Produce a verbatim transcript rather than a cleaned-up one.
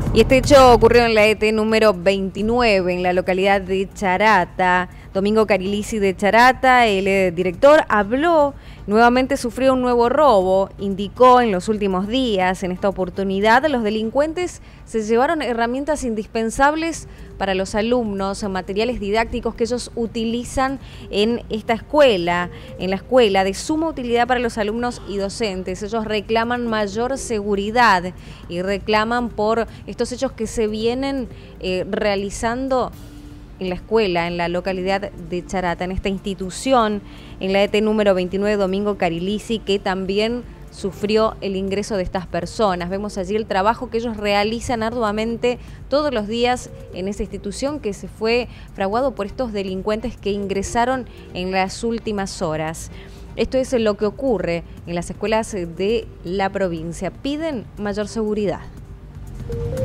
Y este hecho ocurrió en la E T número veintinueve, en la localidad de Charata. Domingo Carilisi de Charata, el eh, director, habló, nuevamente sufrió un nuevo robo. Indicó en los últimos días, en esta oportunidad, los delincuentes se llevaron herramientas indispensables para los alumnos, materiales didácticos que ellos utilizan en esta escuela, en la escuela de suma utilidad para los alumnos y docentes. Ellos reclaman mayor seguridad y reclaman por estos hechos que se vienen eh, realizando en la escuela, en la localidad de Charata, en esta institución, en la E T número veintinueve, Domingo Carilisi, que también sufrió el ingreso de estas personas. Vemos allí el trabajo que ellos realizan arduamente todos los días en esa institución que se fue fraguado por estos delincuentes que ingresaron en las últimas horas. Esto es lo que ocurre en las escuelas de la provincia. Piden mayor seguridad.